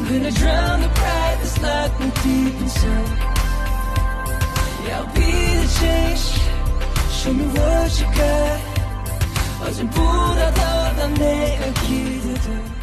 gonna drown the pride that's locked me deep inside. Yeah, I'll be the change. Show me what you got. 어젠보다 더 난 내 여기를 더